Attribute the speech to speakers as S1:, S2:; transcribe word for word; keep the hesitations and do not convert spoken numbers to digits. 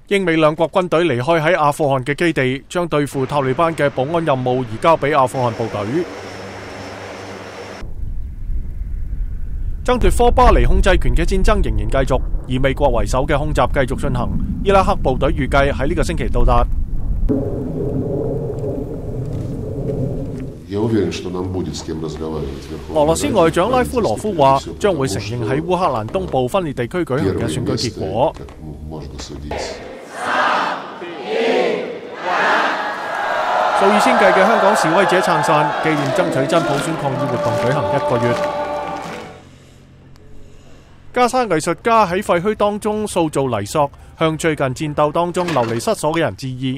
S1: 英美兩國軍隊離開喺阿富汗嘅基地，將對付塔利班嘅保安任務移交俾阿富汗部隊。爭奪科巴尼控制權嘅戰爭仍然繼續，以美國為首嘅空襲繼續進行。伊拉克部隊預計喺呢個星期到達。俄羅斯外長拉夫羅夫話，將會承認喺烏克蘭東部分裂地區舉行嘅選舉結果。數以千計嘅香港示威者撐傘，紀念爭取真普選抗議活動舉行一個月。加沙藝術家喺廢墟當中塑造泥塑，向最近戰鬥當中流離失所嘅人致意。